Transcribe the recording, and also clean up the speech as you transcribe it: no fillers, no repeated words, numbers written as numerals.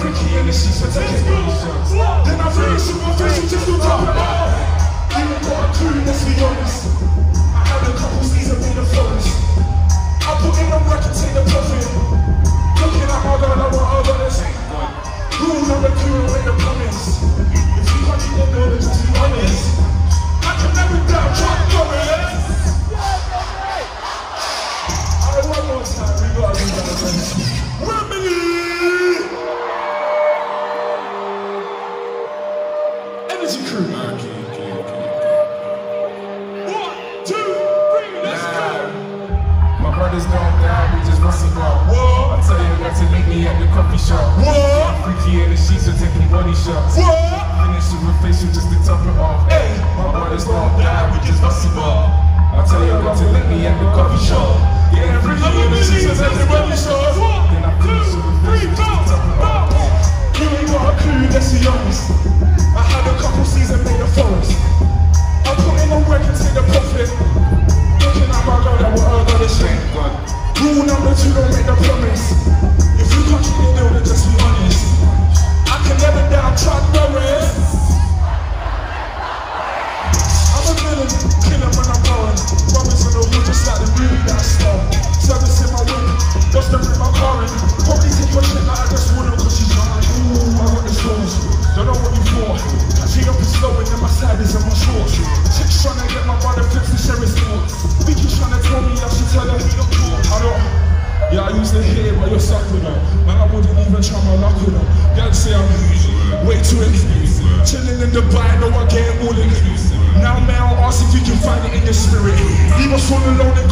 freaky in the sheets, so take it. Then I raise to my face and just do top it off. You ain't got a clue, let's be honest. I had a couple seasons in the forest. I put in the work and take the profit. Looking at my girl, I want her to say, rule number 2, make the promise. If you can't keep the building, just be honest. I can never down, try to go it. Alright, one more time, we gotta do that again. Wembley! Energy crew. Okay. 1, 2, 3, let's go! My brothers don't die, we just rustle up. I tell you not to meet me at the coffee shop. Freaky in the sheets, so taking body shots. Finish it with facial just to top it off. Hey, my brothers don't die, we just rustle up. I tell you not to meet me at the coffee shop. Yeah, freaky in the sheets, so taking body shots. Then I finish it with facial just to top it off. You ain't got a clue, let's be honest. I had a couple seasons made the forest. I put in the work and take the profit. Looking at my girl, that what I gotta say. Rule number 2, don't make the promise. If you can't keep the deal, then just be honest. I can never down, try to know it. I'm a villain, killing when I'm going. Brothers in the hood, just like the movie that star. Service in my whip, just to bring my car in. Probably take your shit like I just wouldn't, cause she's like, ooh, I got the sauce. Don't know what you thought. Catching up and slowing, and my side is in my shorts. Chicks trying to get my brother flips to share his thoughts. Vicky's trying to tell me I should tell her who you're cool. I don't. Yeah, I used to hear but you're sucking her. Man, I wouldn't even try my luck with her. Girls say I'm way too exclusive. Chilling in Dubai, know I get all inclusive. Now, man, I'll ask if you can find it in your spirit. Leave us all alone.